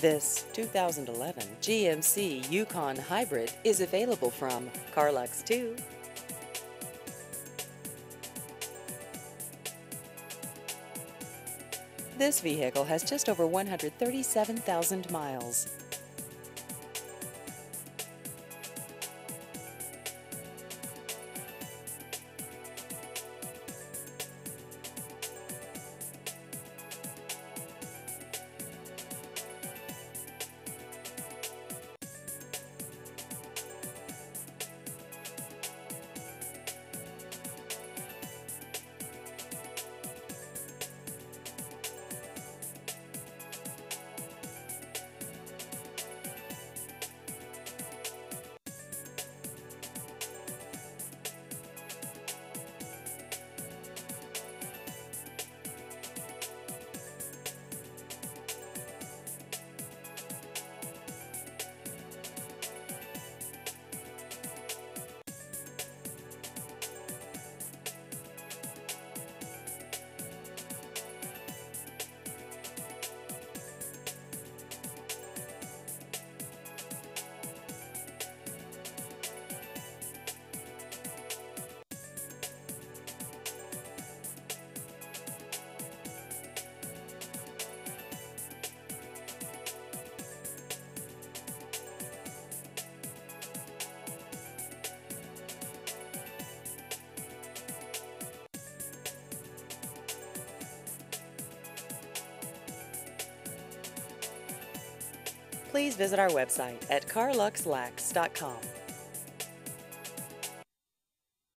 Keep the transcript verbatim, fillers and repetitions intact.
This two thousand eleven G M C Yukon Hybrid is available from Carlux two. This vehicle has just over one hundred thirty-seven thousand miles. Please visit our website at carlux lax dot com.